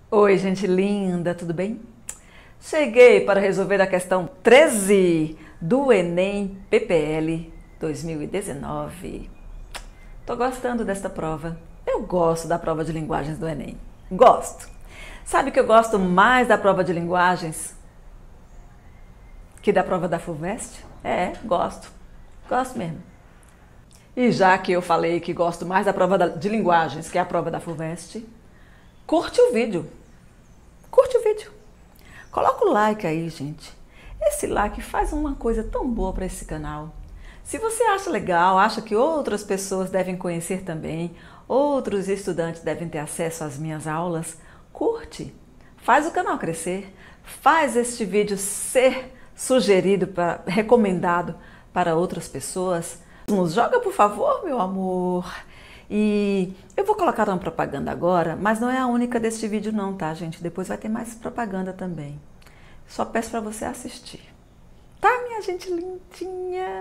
Oi, gente linda, tudo bem? Cheguei para resolver a questão 13 do Enem PPL 2019. Tô gostando desta prova. Eu gosto da prova de linguagens do Enem. Gosto. Sabe que eu gosto mais da prova de linguagens que da prova da FUVEST? Gosto. Gosto mesmo. E já que eu falei que gosto mais da prova de linguagens que a prova da FUVEST, curte o vídeo. Curte o vídeo. Coloca o like aí, gente. Esse like faz uma coisa tão boa para esse canal. Se você acha legal, acha que outras pessoas devem conhecer também, outros estudantes devem ter acesso às minhas aulas, curte. Faz o canal crescer. Faz este vídeo ser sugerido, recomendado para outras pessoas. Nos joga, por favor, meu amor. E eu vou colocar uma propaganda agora, mas não é a única deste vídeo não, tá, gente? Depois vai ter mais propaganda também. Só peço para você assistir. Tá, minha gente lindinha?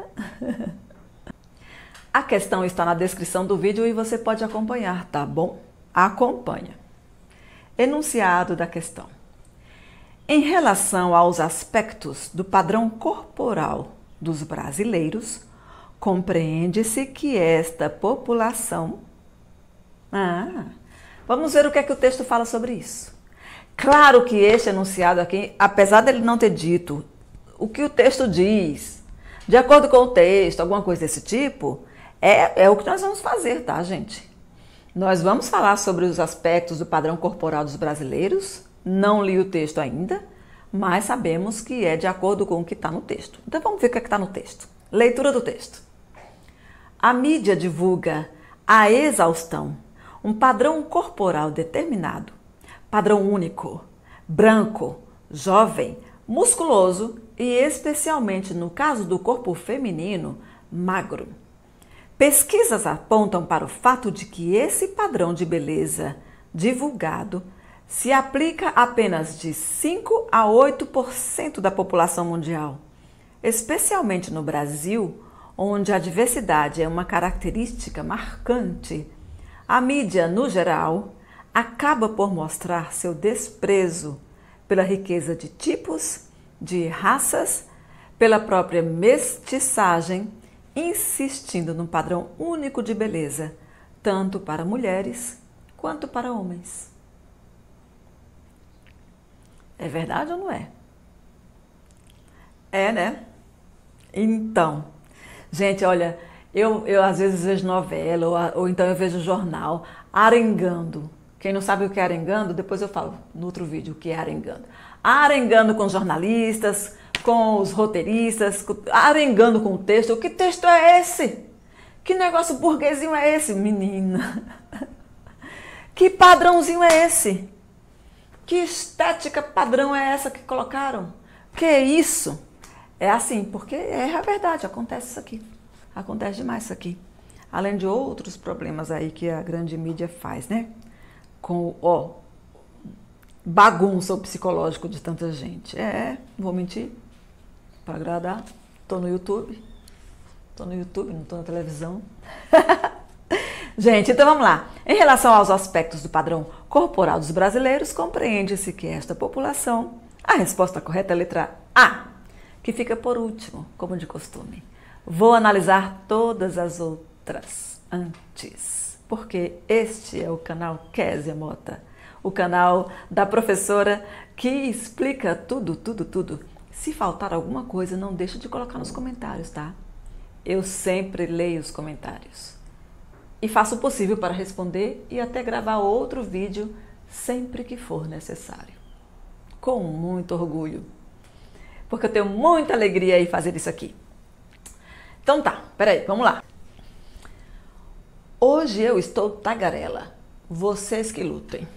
A questão está na descrição do vídeo e você pode acompanhar, tá bom? Acompanha. Enunciado da questão. Em relação aos aspectos do padrão corporal dos brasileiros, compreende-se que esta população... vamos ver o que é que o texto fala sobre isso. Claro que este enunciado aqui, apesar dele não ter dito o que o texto diz, de acordo com o texto, alguma coisa desse tipo, é o que nós vamos fazer, tá, gente? Nós vamos falar sobre os aspectos do padrão corporal dos brasileiros. Não li o texto ainda, mas sabemos que é de acordo com o que está no texto. Então vamos ver o que é que está no texto. Leitura do texto. A mídia divulga à exaustão um padrão corporal determinado, padrão único, branco, jovem, musculoso e, especialmente no caso do corpo feminino, magro. Pesquisas apontam para o fato de que esse padrão de beleza divulgado se aplica a apenas de 5 a 8% da população mundial, especialmente no Brasil, onde a diversidade é uma característica marcante. A mídia, no geral, acaba por mostrar seu desprezo pela riqueza de tipos, de raças, pela própria mestiçagem, insistindo num padrão único de beleza, tanto para mulheres quanto para homens. É verdade ou não é? É, né? Então, gente, olha, eu às vezes vejo novela ou então eu vejo jornal arengando. Quem não sabe o que é arengando, depois eu falo no outro vídeo o que é arengando. Arengando com os jornalistas, com os roteiristas, arengando com o texto. Que texto é esse? Que negócio burguesinho é esse, menina? Que padrãozinho é esse? Que estética padrão é essa que colocaram? Que é isso? É assim, porque é a verdade, acontece isso aqui. Acontece demais isso aqui. Além de outros problemas aí que a grande mídia faz, né? Com, bagunça o psicológico de tanta gente. Não vou mentir, para agradar. Tô no YouTube, não tô na televisão. Gente, então vamos lá. Em relação aos aspectos do padrão corporal dos brasileiros, compreende-se que esta população, a resposta correta é a letra A, que fica por último, como de costume. Vou analisar todas as outras antes, porque este é o canal Kézia Mota, o canal da professora que explica tudo, tudo, tudo. Se faltar alguma coisa, não deixe de colocar nos comentários, tá? Eu sempre leio os comentários. E faço o possível para responder e até gravar outro vídeo sempre que for necessário. Com muito orgulho. Porque eu tenho muita alegria em fazer isso aqui. Então tá, peraí, vamos lá. Hoje eu estou tagarela. Vocês que lutem.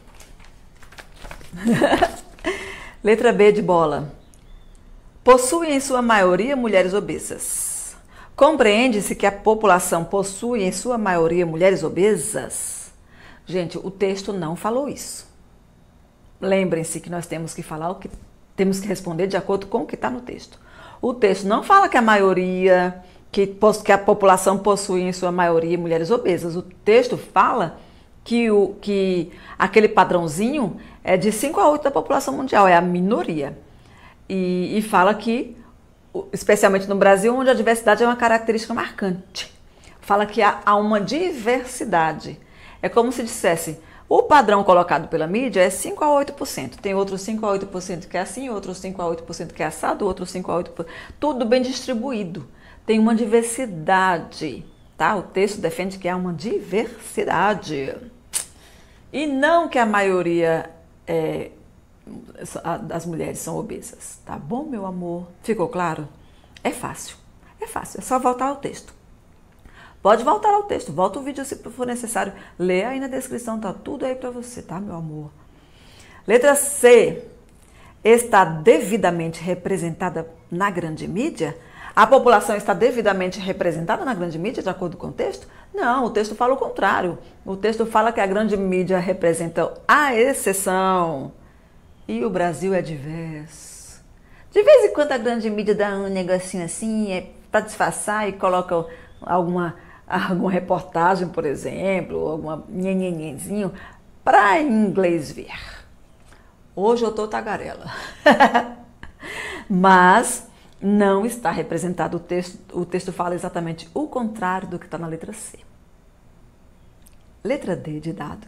Letra B de bola. Possuem em sua maioria mulheres obesas. Compreende-se que a população possui em sua maioria mulheres obesas? Gente, o texto não falou isso. Lembrem-se que nós temos que falar temos que responder de acordo com o que está no texto. O texto não fala que a maioria, que a população possui em sua maioria mulheres obesas. O texto fala que aquele padrãozinho é de 5 a 8 da população mundial, é a minoria. E fala que, especialmente no Brasil, onde a diversidade é uma característica marcante, fala que há uma diversidade. É como se dissesse, o padrão colocado pela mídia é 5 a 8%. Tem outros 5 a 8% que é assim, outros 5 a 8% que é assado, outros 5 a 8%. Tudo bem distribuído. Tem uma diversidade, tá? O texto defende que há uma diversidade. E não que a maioria das mulheres são obesas. Tá bom, meu amor? Ficou claro? É fácil, é só voltar ao texto. Pode voltar ao texto, volta o vídeo se for necessário. Lê aí na descrição, tá tudo aí pra você, tá, meu amor? Letra C. Está devidamente representada na grande mídia? A população está devidamente representada na grande mídia, de acordo com o texto? Não, o texto fala o contrário. O texto fala que a grande mídia representa a exceção. E o Brasil é diverso. De vez em quando a grande mídia dá um negocinho assim, para disfarçar e coloca alguma reportagem, por exemplo, alguma nhenhenhenzinho, para inglês ver. Hoje eu tô tagarela. Mas não está representado o texto fala exatamente o contrário do que está na letra C. Letra D de dado.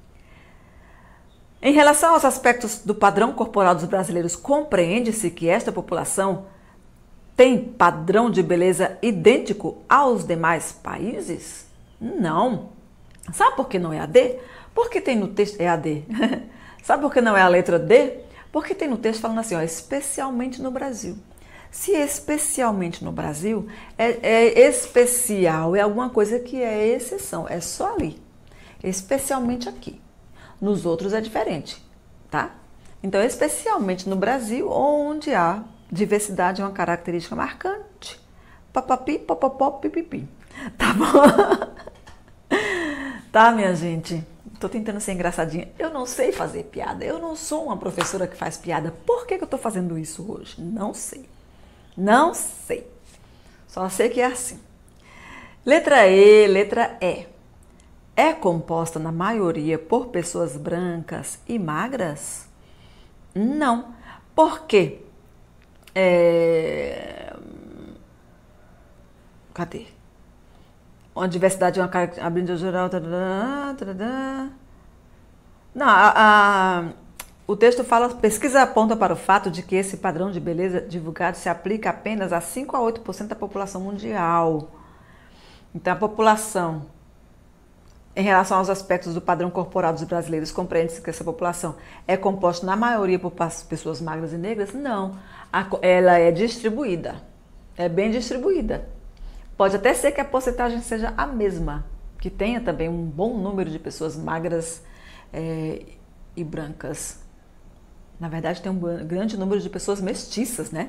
Em relação aos aspectos do padrão corporal dos brasileiros, compreende-se que esta população tem padrão de beleza idêntico aos demais países? Não. Sabe por que não é a D? Porque tem no texto... É a D. Sabe por que não é a letra D? Porque tem no texto falando assim, ó, especialmente no Brasil. Se especialmente no Brasil, especial, é alguma coisa que é exceção, é só ali. Especialmente aqui. Nos outros é diferente, tá? Então, especialmente no Brasil, onde há diversidade é uma característica marcante. Papapi, popopó, pipipi. Tá bom? Tá, minha gente? Tô tentando ser engraçadinha. Eu não sei fazer piada. Eu não sou uma professora que faz piada. Por que eu tô fazendo isso hoje? Não sei. Não sei. Só sei que é assim. Letra E, letra E. É composta na maioria por pessoas brancas e magras? Não. Por quê? Cadê? Uma diversidade é uma característica... Abrindo geral... Não, o texto fala... Pesquisa aponta para o fato de que esse padrão de beleza divulgado se aplica apenas a 5 a 8% da população mundial. Então, a população, em relação aos aspectos do padrão corporal dos brasileiros, compreende-se que essa população é composta na maioria por pessoas magras e negras? Não. Ela é distribuída. É bem distribuída. Pode até ser que a porcentagem seja a mesma, que tenha também um bom número de pessoas magras e brancas. Na verdade, tem um grande número de pessoas mestiças, né?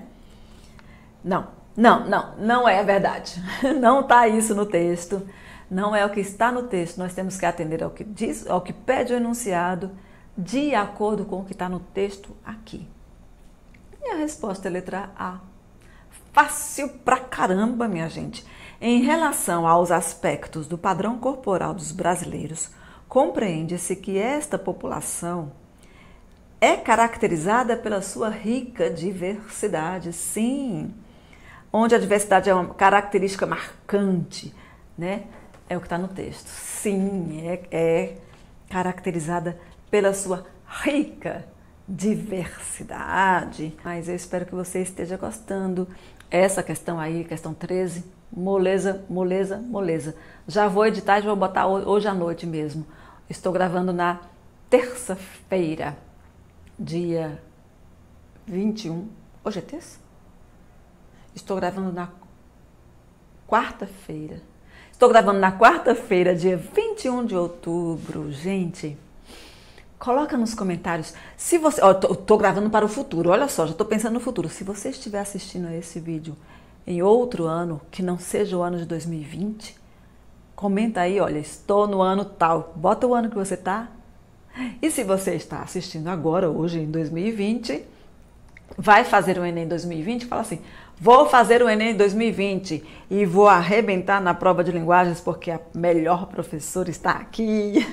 Não é a verdade. Não está isso no texto. Não é o que está no texto. Nós temos que atender ao que diz, ao que pede o enunciado, de acordo com o que está no texto aqui. E a resposta é letra A. Fácil pra caramba, minha gente. Em relação aos aspectos do padrão corporal dos brasileiros, compreende-se que esta população é caracterizada pela sua rica diversidade, sim. Onde a diversidade é uma característica marcante, né? É o que está no texto. Sim, é caracterizada pela sua rica diversidade. Mas eu espero que você esteja gostando. Essa questão aí, questão 13, moleza, moleza, moleza. Já vou editar e vou botar hoje à noite mesmo. Estou gravando na terça-feira, dia 21. Hoje é terça? Estou gravando na quarta-feira. Estou gravando na quarta-feira, dia 21 de outubro. Gente, coloca nos comentários se você... Estou gravando para o futuro, olha só, já estou pensando no futuro. Se você estiver assistindo a esse vídeo em outro ano, que não seja o ano de 2020, comenta aí, olha, estou no ano tal. Bota o ano que você está. E se você está assistindo agora, hoje, em 2020, vai fazer o Enem 2020, fala assim, Vou fazer o Enem em 2020 e vou arrebentar na prova de linguagens porque a melhor professora está aqui.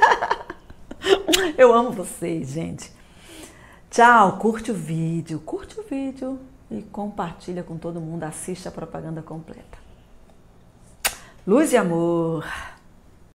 Eu amo vocês, gente. Tchau, curte o vídeo e compartilha com todo mundo, assiste a propaganda completa. Luz e amor.